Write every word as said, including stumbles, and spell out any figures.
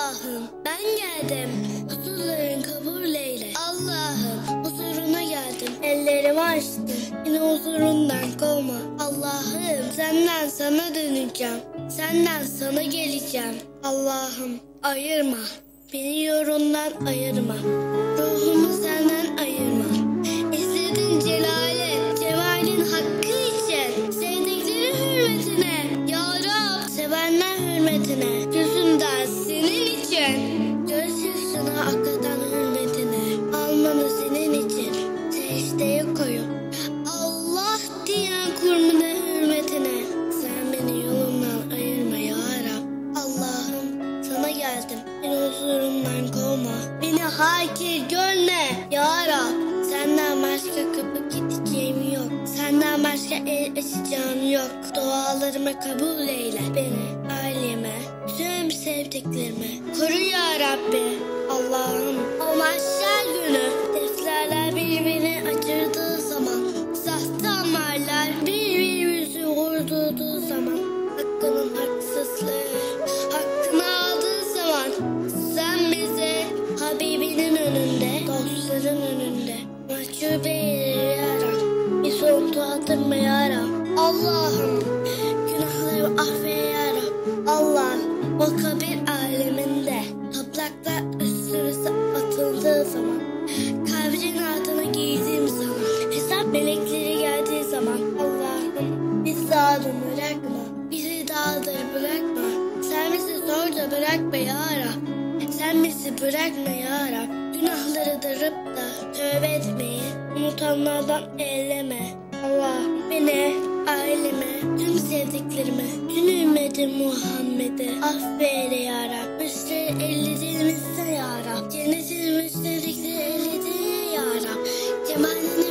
Allah'ım ben geldim, huzurların kabul eyle. Allah'ım huzuruna geldim, ellerimi açtım, yine huzurundan kovma. Allah'ım senden sana döneceğim, senden sana geleceğim. Allah'ım ayırma, beni yolundan ayırma, ruhumu senden ayırma. İstediğin celalet, cemalin hakkı için, sevdiklerin hürmetine, ya Rab sevenler hürmetine, gözümden senin için, gözyaşına akıtan hürmetine, almanı senin için, secdeye koyup Allah diyen kurmuna hürmetine, sen beni yolundan ayırma ya Rab. Allah'ım sana geldim, beni huzurundan kovma, beni hakir görme ya Rab. Senden başka kapı gideceğim yok, senden başka el açacağım yok. Dualarımı kabul eyle, beni, ailemi, tüm sevdiklerimi koru ya Rabbi. Allah'ım o mahşer günü defterler birbirini acırdığı zaman, sahte amarlar birbirimizi vurduğu zaman, hakkının haksızlığı hakkını aldığı zaman, sen bizi Habibinin önünde, dostların önünde mahcup eyle ya Rab. Bir sontu atırma ya Rab. Allah'ım günahlarımı affeyle ya Rab. Allah'ım o kabir aleminde topraklar üstümüze atıldığı zaman, kabrin altına giydiğim zaman, hesap melekleri geldiği zaman, Allah'ım bizi dağda bırakma, bizi dağda bırakma, sen bizi zorda bırakma ya Rab. Sen bizi bırakma ya Rab. Günahları darıp da tövbe etmeyi unutanlardan eyleme. Allah beni, ailemi, tüm sevdiklerimi, tüm ümmeti Muhammed'i affeyle ya Rab. Müşteri ellediğimizde ya Rab. Cennetin müşterikleri ellediği ya Rab. Cemalini